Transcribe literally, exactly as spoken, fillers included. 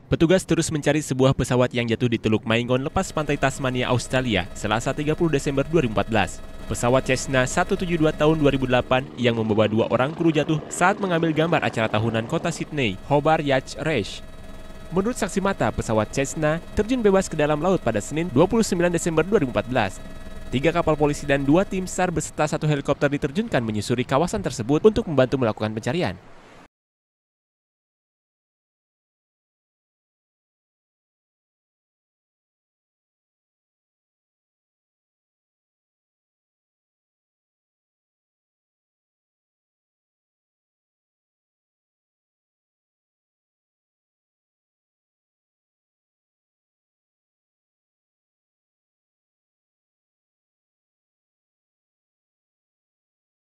Petugas terus mencari sebuah pesawat yang jatuh di Teluk Maingon lepas pantai Tasmania, Australia, Selasa tiga puluh Desember dua ribu empat belas. Pesawat Cessna seratus tujuh puluh dua tahun dua ribu delapan yang membawa dua orang kru jatuh saat mengambil gambar acara tahunan kota Sydney, Hobart Yacht Race. Menurut saksi mata, pesawat Cessna terjun bebas ke dalam laut pada Senin dua puluh sembilan Desember dua ribu empat belas. Tiga kapal polisi dan dua tim SAR beserta satu helikopter diterjunkan menyusuri kawasan tersebut untuk membantu melakukan pencarian.